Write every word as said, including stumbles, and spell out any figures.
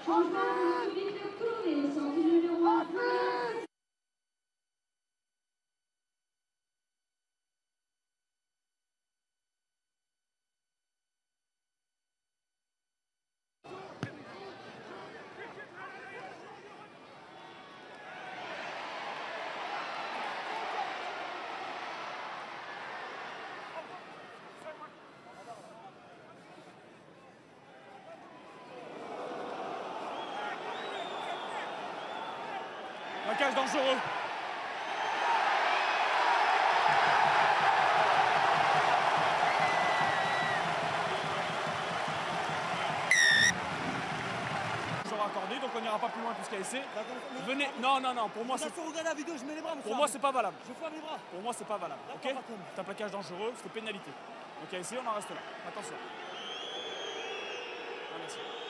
Changement de Victor Tourné, sortie numéro un. Plaquage dangereux. Toujours accordé, donc on n'ira pas plus loin que ce qu'a essayé. Venez. Non, non, non, pour moi c'est. Regarde la vidéo, je mets les bras. Pour moi c'est pas valable. Je ferme les bras. Pour moi c'est pas valable. Ok. C'est un plaquage dangereux, c'est pénalité. Donc à essayer, on en reste là. Attention. Ah, merci.